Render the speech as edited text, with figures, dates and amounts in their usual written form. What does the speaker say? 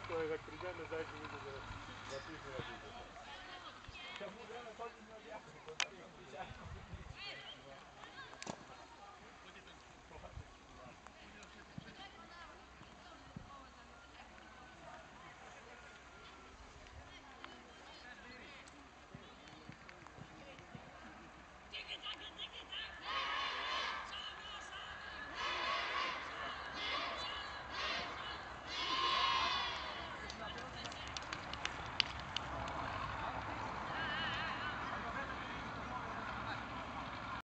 Kolega Cristiano dajcie mi do zapisy na video.